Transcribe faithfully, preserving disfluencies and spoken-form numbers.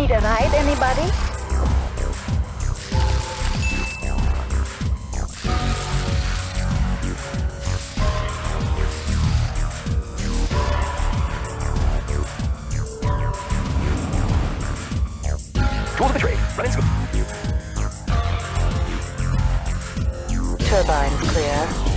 Need a ride, anybody? Tools of the trade. Running smooth. Turbines clear.